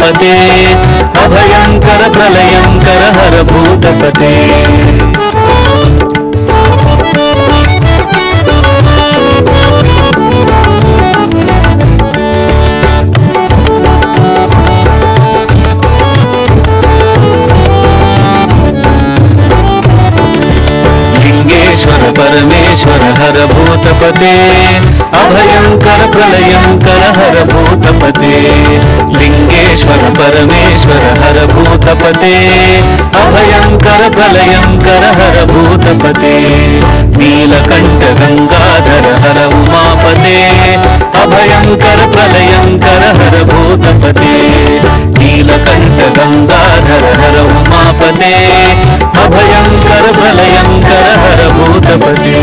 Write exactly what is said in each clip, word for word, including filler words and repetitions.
उमापते अभयंकर प्रलयंकर हर भूतपते। परमेश्वर हर भूतपते अभयंकर प्रलयंकर हर भूतपते। लिंगेश्वर परमेश्वर हर भूतपते अभयंकर प्रलयंकर हर भूतपते। नीलकंठ गंगाधर हर उमापते अभयंकर प्रलयंकर हर भूतपते। नीलकंठ गंगाधर हर उमापते अभयंकर प्रलयंकर हर भूतपते।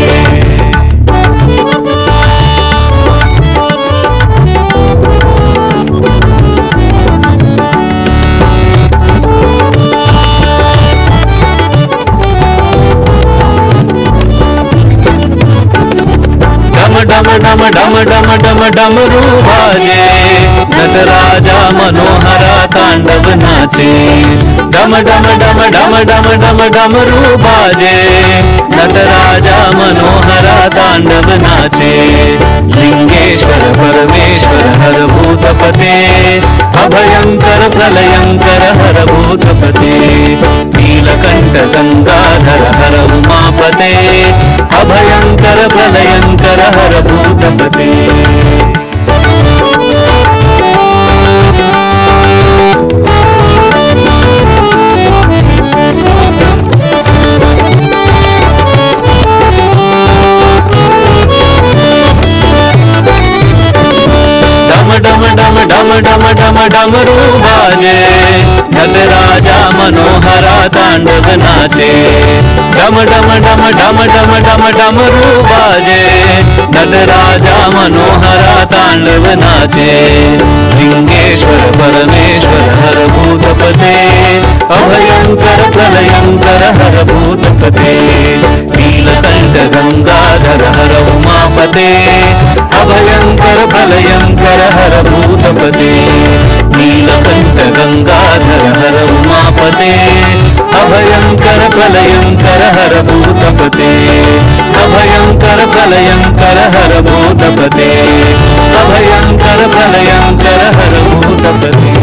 डम डम डम डम डम डमरू बाजे नटराजा मनोहरा तांडव नाचे। डम डम डम डम डम डम डमरू बाजे नटराजा मनोहरा तांडव नाचे। लिंगेश्वर परमेश्वर हर भूतपते अभयंकर प्रलयंकर हर भूतपते। नीलकंठ गंगाधर हर उमापते अभयंकर प्रलयंकर हर भूतपते। डम डम डम डम डम डमरू बाजे नटराजा मनोहरा तांडव नाचे। डम डम डम डम डम डम डमरू बाजे नटराजा मनोहरा तांडव नाचे। लिंगेश्वर परमेश्वर हर भूतपते अभयंकर प्रलयंकर हर भूतपते। नीलकंठ गंगाधर हर उमापते अभयंकर प्रलयंकर हर भूतपते। नीलकंठ गंगाधर हर उमापते अभयंकर प्रलयंकर हर भूतपते। अभयंकर प्रलयंकर हर भूतपते अभयंकर प्रलयंकर हर भूतपते।